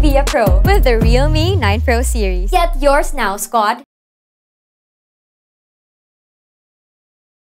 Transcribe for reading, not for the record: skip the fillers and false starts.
be a pro with the Realme 9 Pro series. Get yours now, squad!